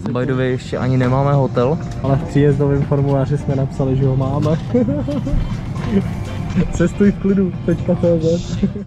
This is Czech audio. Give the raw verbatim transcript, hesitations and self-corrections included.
By the way, ještě ani nemáme hotel. Ale v příjezdovém formuláři jsme napsali, že ho máme. Cestuj v klidu, tečka cé zet.